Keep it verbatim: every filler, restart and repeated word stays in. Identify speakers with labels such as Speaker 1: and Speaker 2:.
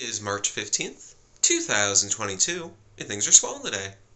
Speaker 1: Is March fifteenth, two thousand twenty-two, and things are swell today.